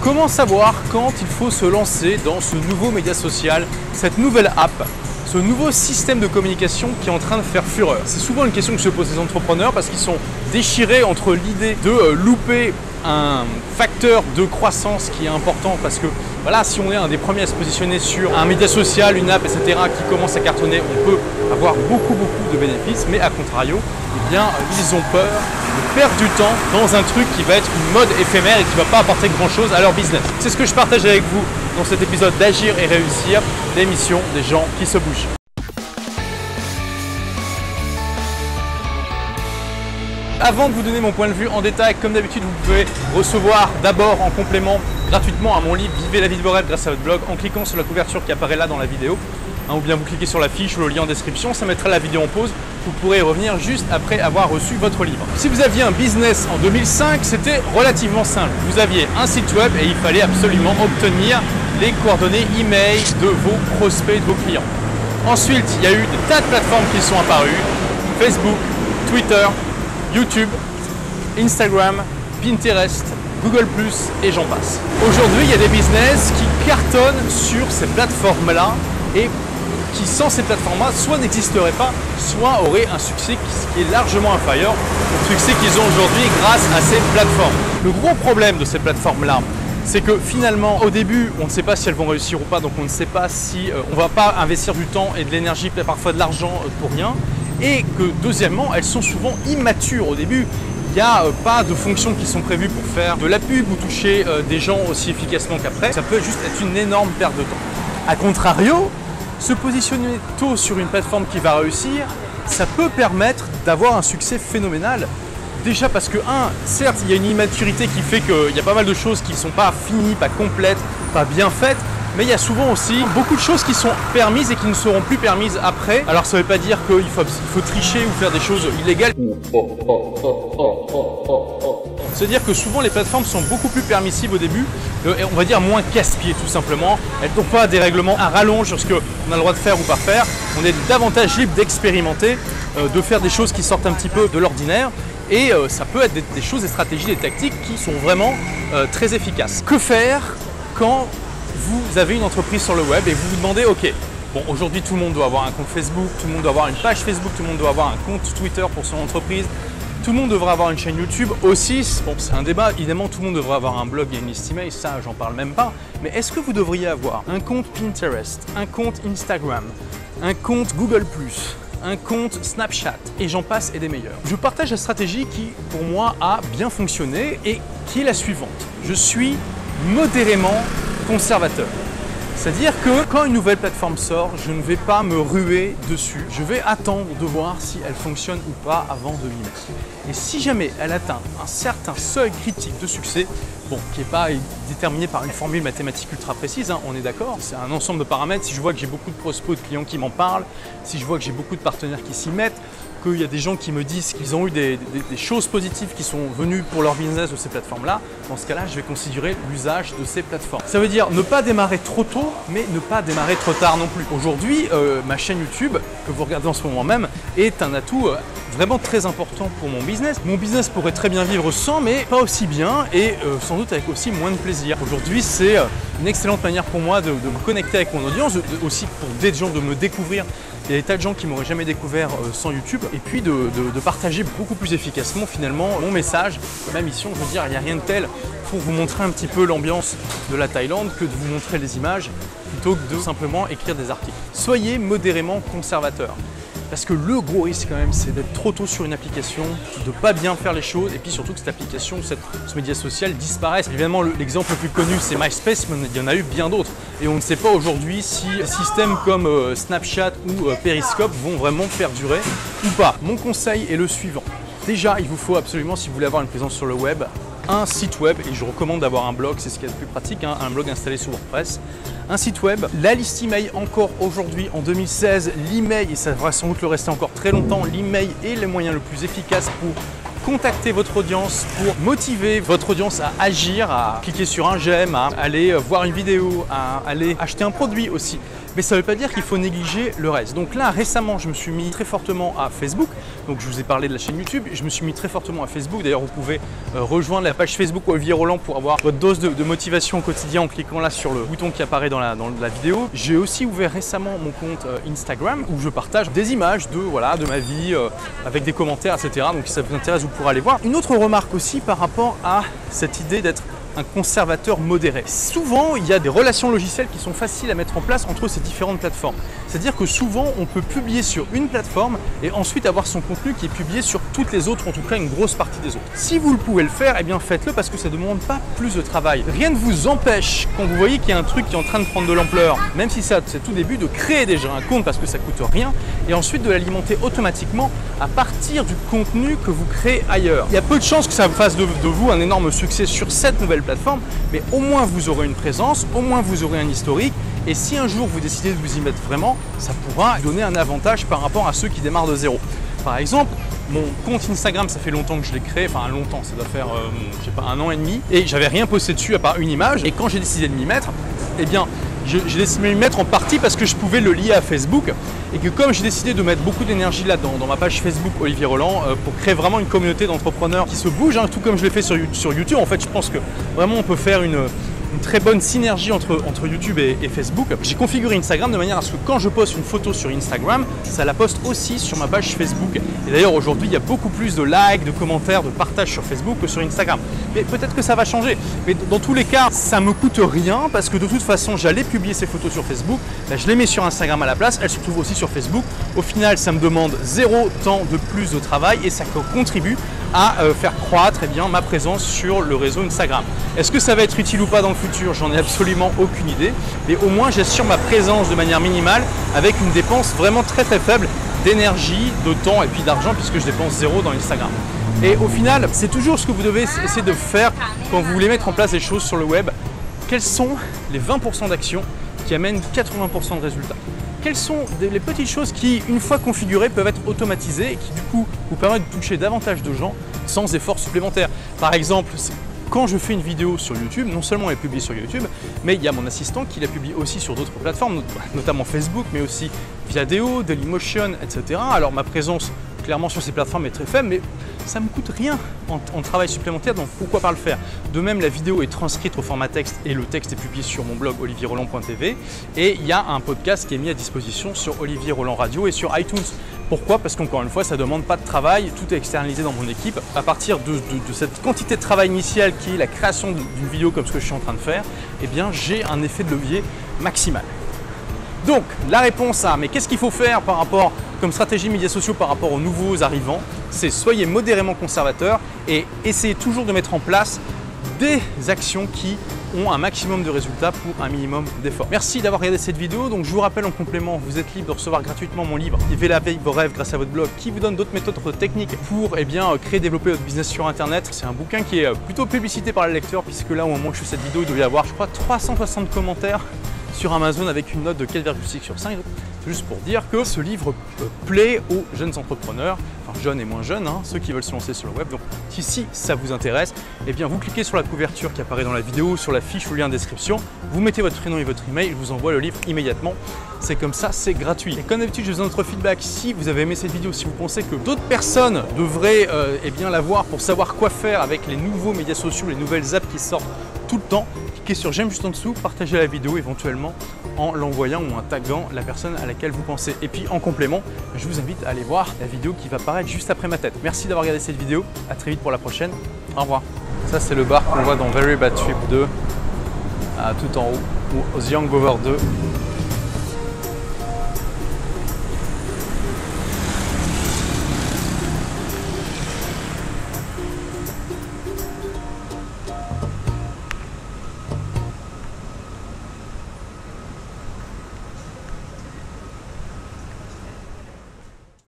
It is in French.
Comment savoir quand il faut se lancer dans ce nouveau média social, cette nouvelle app, ce nouveau système de communication qui est en train de faire fureur? C'est souvent une question que se posent les entrepreneurs parce qu'ils sont déchirés entre l'idée de louper un facteur de croissance qui est important parce que voilà, si on est un des premiers à se positionner sur un média social, une app, etc. qui commence à cartonner, on peut avoir beaucoup de bénéfices, mais à contrario, eh bien, ils ont peur de perdre du temps dans un truc qui va être une mode éphémère et qui ne va pas apporter grand chose à leur business. C'est ce que je partage avec vous dans cet épisode d'Agir et Réussir, l'émission des gens qui se bougent. Avant de vous donner mon point de vue en détail, comme d'habitude, vous pouvez recevoir d'abord en complément gratuitement à mon livre Vivez la vie de vos rêves grâce à votre blog en cliquant sur la couverture qui apparaît là dans la vidéo. Ou bien vous cliquez sur la fiche ou le lien en description, ça mettra la vidéo en pause. Vous pourrez y revenir juste après avoir reçu votre livre. Si vous aviez un business en 2005, c'était relativement simple. Vous aviez un site web et il fallait absolument obtenir les coordonnées email de vos prospects, de vos clients. Ensuite, il y a eu des tas de plateformes qui sont apparues. Facebook, Twitter, YouTube, Instagram, Pinterest, Google+, et j'en passe. Aujourd'hui, il y a des business qui cartonnent sur ces plateformes-là et qui, sans ces plateformes-là, soit n'existeraient pas, soit auraient un succès qui est largement inférieur au succès qu'ils ont aujourd'hui grâce à ces plateformes. Le gros problème de ces plateformes-là, c'est que finalement, au début, on ne sait pas si elles vont réussir ou pas, donc on ne sait pas si on ne va pas investir du temps et de l'énergie, parfois de l'argent pour rien. Et que deuxièmement, elles sont souvent immatures au début. Il n'y a pas de fonctions qui sont prévues pour faire de la pub ou toucher des gens aussi efficacement qu'après. Ça peut juste être une énorme perte de temps. A contrario, se positionner tôt sur une plateforme qui va réussir, ça peut permettre d'avoir un succès phénoménal. Déjà parce que, certes, il y a une immaturité qui fait qu'il y a pas mal de choses qui ne sont pas finies, pas complètes, pas bien faites. Mais il y a souvent aussi beaucoup de choses qui sont permises et qui ne seront plus permises après. Alors ça ne veut pas dire qu'il faut tricher ou faire des choses illégales. C'est-à-dire que souvent les plateformes sont beaucoup plus permissives au début, et on va dire moins casse-pied tout simplement. Elles n'ont pas des règlements à rallonge sur ce qu'on a le droit de faire ou pas faire. On est davantage libre d'expérimenter, de faire des choses qui sortent un petit peu de l'ordinaire. Et ça peut être des choses, des stratégies, des tactiques qui sont vraiment très efficaces. Que faire quand vous avez une entreprise sur le web et vous vous demandez, ok, bon, aujourd'hui tout le monde doit avoir un compte Facebook, tout le monde doit avoir une page Facebook, tout le monde doit avoir un compte Twitter pour son entreprise, tout le monde devrait avoir une chaîne YouTube aussi. Bon, c'est un débat, évidemment tout le monde devrait avoir un blog et une liste email, ça j'en parle même pas. Mais est-ce que vous devriez avoir un compte Pinterest, un compte Instagram, un compte Google+, un compte Snapchat et j'en passe et des meilleurs? Je partage la stratégie qui, pour moi, a bien fonctionné et qui est la suivante. Je suis modérément conservateur. C'est-à-dire que quand une nouvelle plateforme sort, je ne vais pas me ruer dessus. Je vais attendre de voir si elle fonctionne ou pas avant de m'y mettre. Et si jamais elle atteint un certain seuil critique de succès, bon, qui n'est pas déterminé par une formule mathématique ultra précise, on est d'accord, c'est un ensemble de paramètres. Si je vois que j'ai beaucoup de prospects, de clients qui m'en parlent, si je vois que j'ai beaucoup de partenaires qui s'y mettent, qu'il y a des gens qui me disent qu'ils ont eu des choses positives qui sont venues pour leur business de ces plateformes-là, dans ce cas-là, je vais considérer l'usage de ces plateformes. Ça veut dire ne pas démarrer trop tôt, mais ne pas démarrer trop tard non plus. Aujourd'hui, ma chaîne YouTube, que vous regardez en ce moment même, est un atout vraiment très important pour mon business. Mon business pourrait très bien vivre sans, mais pas aussi bien et sans doute avec aussi moins de plaisir. Aujourd'hui, c'est une excellente manière pour moi de me connecter avec mon audience, aussi pour des gens de me découvrir. Il y a des tas de gens qui m'auraient jamais découvert sans YouTube et puis de partager beaucoup plus efficacement finalement mon message, ma mission. Je veux dire, il n'y a rien de tel pour vous montrer un petit peu l'ambiance de la Thaïlande que de vous montrer les images plutôt que de simplement écrire des articles. Soyez modérément conservateur. Parce que le gros risque quand même, c'est d'être trop tôt sur une application, de ne pas bien faire les choses et puis surtout que cette application, ce média social disparaisse. Évidemment, l'exemple le plus connu, c'est MySpace, mais il y en a eu bien d'autres. Et on ne sait pas aujourd'hui si des systèmes comme Snapchat ou Periscope vont vraiment perdurer ou pas. Mon conseil est le suivant. Déjà, il vous faut absolument, si vous voulez avoir une présence sur le web, un site web, et je recommande d'avoir un blog, c'est ce qu'il y a de plus pratique, un blog installé sur WordPress, un site web, la liste email encore aujourd'hui en 2016, l'email, et ça va sans doute le rester encore très longtemps, l'email est le moyen le plus efficace pour contacter votre audience, pour motiver votre audience à agir, à cliquer sur un j'aime, à aller voir une vidéo, à aller acheter un produit aussi. mais ça ne veut pas dire qu'il faut négliger le reste. Donc là, récemment, je me suis mis très fortement à Facebook. Donc je vous ai parlé de la chaîne YouTube, je me suis mis très fortement à Facebook. D'ailleurs, vous pouvez rejoindre la page Facebook Olivier Roland pour avoir votre dose de motivation au quotidien en cliquant là sur le bouton qui apparaît dans la vidéo. J'ai aussi ouvert récemment mon compte Instagram où je partage des images de ma vie avec des commentaires, etc. Donc si ça vous intéresse, vous pourrez aller voir. Une autre remarque aussi par rapport à cette idée d'être un conservateur modéré. Souvent, il y a des relations logicielles qui sont faciles à mettre en place entre ces différentes plateformes. C'est-à-dire que souvent, on peut publier sur une plateforme et ensuite avoir son contenu qui est publié sur toutes les autres, en tout cas une grosse partie des autres. Si vous le pouvez le faire, eh bien faites-le parce que ça ne demande pas plus de travail. Rien ne vous empêche, quand vous voyez qu'il y a un truc qui est en train de prendre de l'ampleur, même si c'est tout début, de créer déjà un compte parce que ça coûte rien et ensuite de l'alimenter automatiquement à partir du contenu que vous créez ailleurs. Il y a peu de chances que ça fasse de vous un énorme succès sur cette nouvelle plateforme, mais au moins vous aurez une présence, au moins vous aurez un historique, et si un jour vous décidez de vous y mettre vraiment, ça pourra donner un avantage par rapport à ceux qui démarrent de zéro. Par exemple, mon compte Instagram, ça fait longtemps que je l'ai créé, enfin longtemps, ça doit faire, je sais pas, 1 an et demi, et j'avais rien posté dessus à part une image, et quand j'ai décidé de m'y mettre, eh bien, j'ai décidé de m'y mettre en partie parce que je pouvais le lier à Facebook, et que comme j'ai décidé de mettre beaucoup d'énergie là dans ma page Facebook Olivier Roland pour créer vraiment une communauté d'entrepreneurs qui se bougent, tout comme je l'ai fait sur YouTube. En fait, je pense que vraiment on peut faire une très bonne synergie entre YouTube et Facebook. J'ai configuré Instagram de manière à ce que quand je poste une photo sur Instagram, ça la poste aussi sur ma page Facebook. Et d'ailleurs aujourd'hui, il y a beaucoup plus de likes, de commentaires, de partages sur Facebook que sur Instagram. Mais peut-être que ça va changer. Mais dans tous les cas, ça me coûte rien parce que de toute façon, j'allais publier ces photos sur Facebook. Là, je les mets sur Instagram à la place. Elles se trouvent aussi sur Facebook. Au final, ça me demande 0 temps de plus de travail et ça contribue à faire croître ma présence sur le réseau Instagram. Est-ce que ça va être utile ou pas dans le futur? J'en ai absolument aucune idée, mais au moins j'assure ma présence de manière minimale avec une dépense vraiment très faible d'énergie, de temps et puis d'argent puisque je dépense 0 dans Instagram. Et au final, c'est toujours ce que vous devez essayer de faire quand vous voulez mettre en place des choses sur le web. Quelles sont les 20% d'actions qui amènent 80% de résultats? Quelles sont les petites choses qui, une fois configurées, peuvent être automatisées et qui du coup vous permettent de toucher davantage de gens sans effort supplémentaire? Par exemple, quand je fais une vidéo sur YouTube, non seulement elle est publiée sur YouTube, mais il y a mon assistant qui la publie aussi sur d'autres plateformes, notamment Facebook, mais aussi Viadeo, Dailymotion, etc. Alors ma présence clairement sur ces plateformes est très faible, mais ça ne me coûte rien en travail supplémentaire, donc pourquoi pas le faire? De même, la vidéo est transcrite au format texte et le texte est publié sur mon blog olivierroland.tv et il y a un podcast qui est mis à disposition sur Olivier Roland Radio et sur iTunes. Pourquoi? Parce qu'encore une fois, ça ne demande pas de travail, tout est externalisé dans mon équipe. À partir de cette quantité de travail initiale qui est la création d'une vidéo comme ce que je suis en train de faire, eh bien j'ai un effet de levier maximal. Donc, la réponse à mais qu'est-ce qu'il faut faire par rapport comme stratégie médias sociaux par rapport aux nouveaux arrivants, c'est soyez modérément conservateur et essayez toujours de mettre en place des actions qui ont un maximum de résultats pour un minimum d'efforts. Merci d'avoir regardé cette vidéo. Donc je vous rappelle en complément, vous êtes libre de recevoir gratuitement mon livre Vivez la vie, vos rêves grâce à votre blog qui vous donne d'autres méthodes, d'autres techniques pour créer et développer votre business sur internet. C'est un bouquin qui est plutôt publicité par les lecteurs puisque là au moment où je fais cette vidéo, il doit y avoir je crois 360 commentaires sur Amazon avec une note de 4,6 sur 5. Juste pour dire que ce livre plaît aux jeunes entrepreneurs, enfin jeunes et moins jeunes, ceux qui veulent se lancer sur le web. Donc si ça vous intéresse, eh bien vous cliquez sur la couverture qui apparaît dans la vidéo, sur la fiche ou le lien de description, vous mettez votre prénom et votre email, je vous envoie le livre immédiatement. C'est comme ça, c'est gratuit. Et comme d'habitude, je vous donne votre feedback. Si vous avez aimé cette vidéo, si vous pensez que d'autres personnes devraient la voir pour savoir quoi faire avec les nouveaux médias sociaux, les nouvelles apps qui sortent tout le temps, cliquez sur j'aime juste en dessous, partagez la vidéo éventuellement en l'envoyant ou en taguant la personne à laquelle vous pensez. Et puis en complément, je vous invite à aller voir la vidéo qui va apparaître juste après ma tête. Merci d'avoir regardé cette vidéo, à très vite pour la prochaine, au revoir. Ça c'est le bar qu'on voit dans Very Bad Trip 2, tout en haut, ou aux Young Over 2.